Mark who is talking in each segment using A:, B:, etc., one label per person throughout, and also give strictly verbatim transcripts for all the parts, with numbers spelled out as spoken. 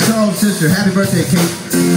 A: Charles' sister. Happy birthday, Kate.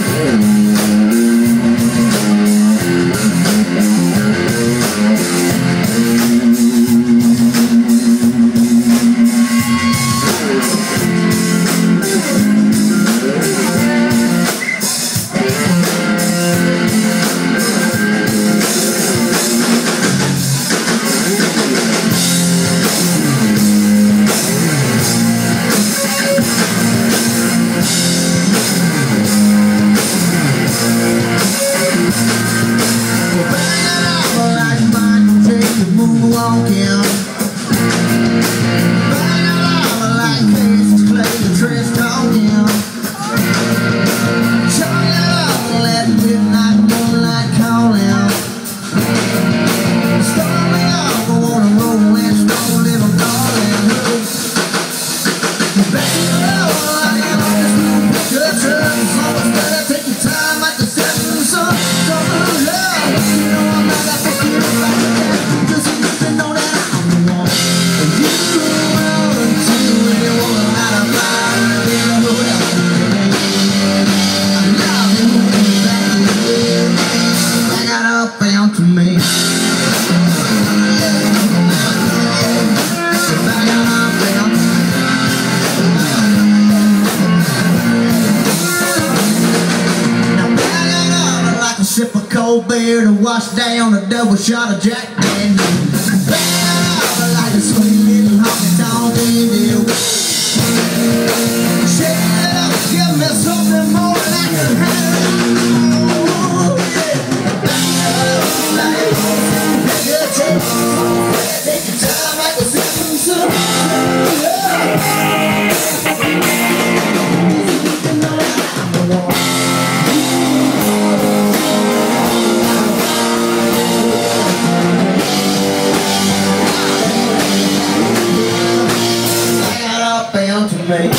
A: Sip a cold beer to wash down a double shot of Jack Daniels. Bang like a sweet little honky-tonk deal. Shake it up, give me something more than I can handle. Yeah. Bang like a good time. Take your time like a seven sun. Right.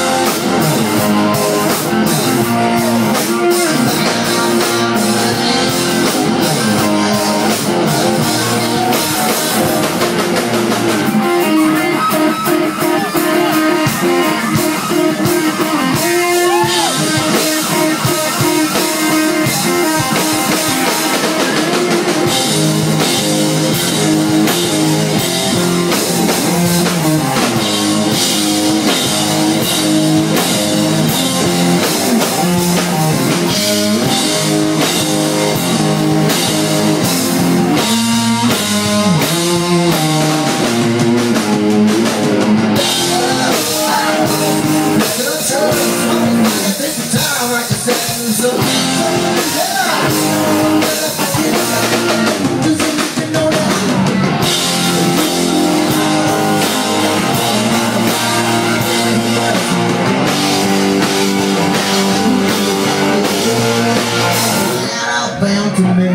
A: To me.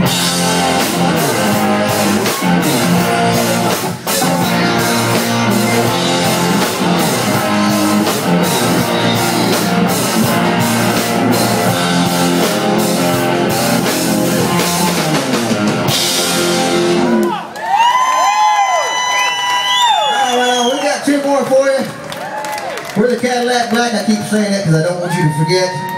A: Two more for you. We're the Cadillac Black. I keep saying that because I don't want you to forget.